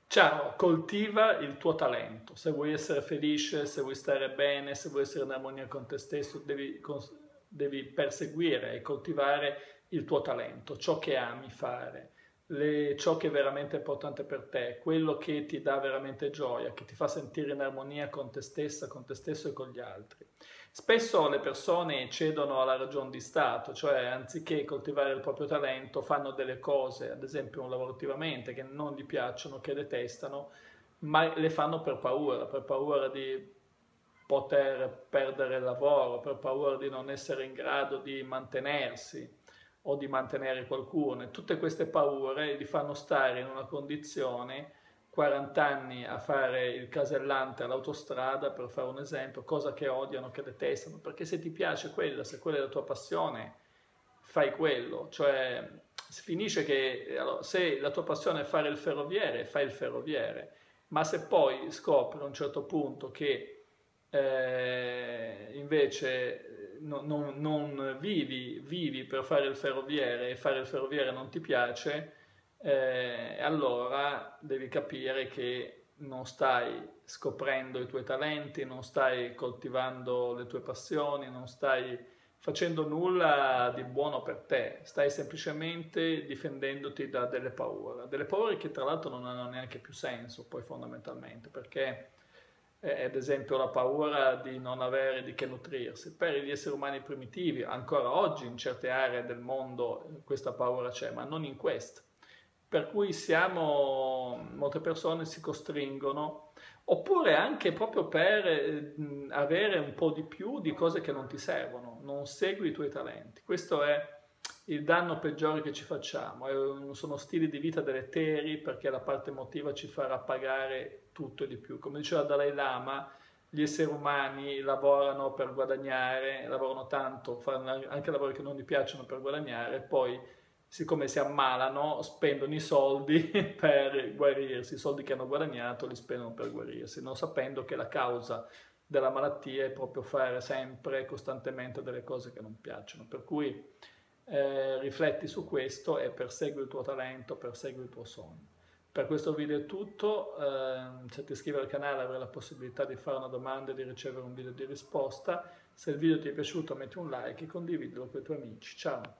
Ciao, coltiva il tuo talento. Se vuoi essere felice, se vuoi stare bene, se vuoi essere in armonia con te stesso, devi perseguire e coltivare il tuo talento, ciò che ami fare, ciò che è veramente importante per te, quello che ti dà veramente gioia, che ti fa sentire in armonia con te stessa, con te stesso e con gli altri. Spesso le persone cedono alla ragion di Stato, cioè anziché coltivare il proprio talento fanno delle cose, ad esempio lavorativamente, che non gli piacciono, che detestano, ma le fanno per paura di poter perdere il lavoro, per paura di non essere in grado di mantenersi o di mantenere qualcuno. E tutte queste paure li fanno stare in una condizione 40 anni a fare il casellante all'autostrada, per fare un esempio, cosa che odiano, che detestano, perché se ti piace quella, se quella è la tua passione, fai quello, cioè si finisce che allora, se la tua passione è fare il ferroviere, fai il ferroviere, ma se poi scopri a un certo punto che invece non vivi per fare il ferroviere e fare il ferroviere non ti piace, allora devi capire che non stai scoprendo i tuoi talenti, non stai coltivando le tue passioni, non stai facendo nulla di buono per te, stai semplicemente difendendoti da delle paure che tra l'altro non hanno neanche più senso poi fondamentalmente, perché ad esempio la paura di non avere di che nutrirsi. Per gli esseri umani primitivi, ancora oggi in certe aree del mondo questa paura c'è, ma non in queste. Per cui molte persone si costringono, oppure anche proprio per avere un po' di più di cose che non ti servono, non segui i tuoi talenti. Questo è il danno peggiore che ci facciamo, sono stili di vita deleteri perché la parte emotiva ci farà pagare tutto e di più. Come diceva Dalai Lama, gli esseri umani lavorano per guadagnare, lavorano tanto, fanno anche lavori che non gli piacciono per guadagnare, poi siccome si ammalano spendono i soldi per guarirsi, i soldi che hanno guadagnato li spendono per guarirsi, non sapendo che la causa della malattia è proprio fare sempre, costantemente delle cose che non piacciono. Per cui rifletti su questo e persegui il tuo talento, persegui il tuo sogno. Per questo video è tutto, se ti iscrivi al canale avrai la possibilità di fare una domanda e di ricevere un video di risposta. Se il video ti è piaciuto metti un like e condividilo con i tuoi amici. Ciao!